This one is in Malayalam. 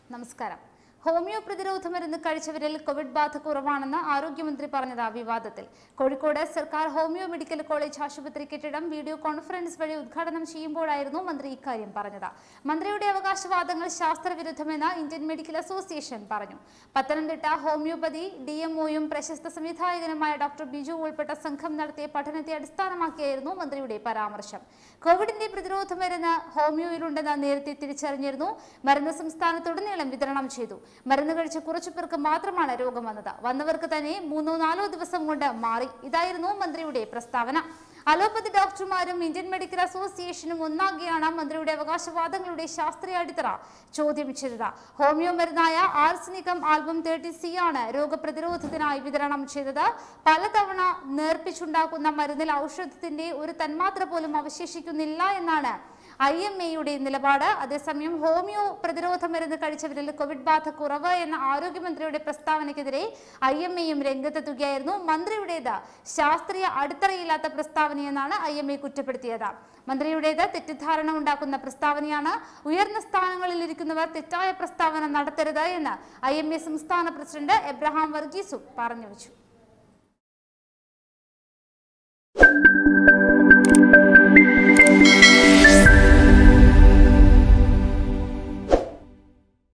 നമസ്കാരം. ഹോമിയോ പ്രതിരോധ മരുന്ന് കഴിച്ചവരിൽ കോവിഡ് ബാധ കുറവാണെന്ന് ആരോഗ്യമന്ത്രി പറഞ്ഞത് വിവാദത്തിൽ. കോഴിക്കോട് സർക്കാർ ഹോമിയോ മെഡിക്കൽ കോളേജ് ആശുപത്രി കെട്ടിടം വീഡിയോ കോൺഫറൻസ് വഴി ഉദ്ഘാടനം ചെയ്യുമ്പോഴായിരുന്നു മന്ത്രി ഇക്കാര്യം പറഞ്ഞത്. മന്ത്രിയുടെ അവകാശവാദങ്ങൾ ശാസ്ത്രവിരുദ്ധമെന്ന് ഇന്ത്യൻ മെഡിക്കൽ അസോസിയേഷൻ പറഞ്ഞു. പത്തനംതിട്ട ഹോമിയോപ്പതി DMOയും പ്രശസ്ത സംവിധായകനുമായ ഡോക്ടർ ബിജു ഉൾപ്പെട്ട സംഘം നടത്തിയ പഠനത്തെ അടിസ്ഥാനമാക്കിയായിരുന്നു മന്ത്രിയുടെ പരാമർശം. കോവിഡിന്റെ പ്രതിരോധ മരുന്ന് ഹോമിയോയിലുണ്ടെന്ന് നേരത്തെ തിരിച്ചറിഞ്ഞിരുന്നു. മരുന്ന് സംസ്ഥാനത്തുടനീളം വിതരണം ചെയ്തു. മരുന്ന് കഴിച്ച കുറച്ചു പേർക്ക് മാത്രമാണ് രോഗം വന്നത്. വന്നവർക്ക് തന്നെ 3-4 ദിവസം കൊണ്ട് മാറി. ഇതായിരുന്നു മന്ത്രിയുടെ പ്രസ്താവന. അലോപ്പതി ഡോക്ടർമാരും ഇന്ത്യൻ മെഡിക്കൽ അസോസിയേഷനും ഒന്നാകെയാണ് മന്ത്രിയുടെ അവകാശവാദങ്ങളുടെ ശാസ്ത്രീയ അടിത്തറ ചോദ്യം ചെയ്തത്. ഹോമിയോ മരുന്നായ ആർസനികം ആൽബം 30C ആണ് രോഗപ്രതിരോധത്തിനായി വിതരണം ചെയ്തത്. പലതവണ നേർപ്പിച്ചുണ്ടാക്കുന്ന മരുന്നിൽ ഔഷധത്തിന്റെ ഒരു തന്മാത്ര പോലും അവശേഷിക്കുന്നില്ല എന്നാണ് IMAയുടെ നിലപാട്. അതേസമയം ഹോമിയോ പ്രതിരോധ മരുന്ന് കഴിച്ചവരിൽ കോവിഡ് ബാധ കുറവ് എന്ന ആരോഗ്യമന്ത്രിയുടെ പ്രസ്താവനയ്ക്കെതിരെ IMAയും രംഗത്തെത്തുകയായിരുന്നു. മന്ത്രിയുടേത് ശാസ്ത്രീയ അടിത്തറയില്ലാത്ത പ്രസ്താവനയെന്നാണ് IMA കുറ്റപ്പെടുത്തിയത്. മന്ത്രിയുടേത് തെറ്റിദ്ധാരണ ഉണ്ടാക്കുന്ന പ്രസ്താവനയാണ്. ഉയർന്ന സ്ഥാനങ്ങളിൽ ഇരിക്കുന്നവർ തെറ്റായ പ്രസ്താവന നടത്തരുത് എന്ന് IMA സംസ്ഥാന പ്രസിഡന്റ് എബ്രഹാം വർഗീസും പറഞ്ഞു വെച്ചു.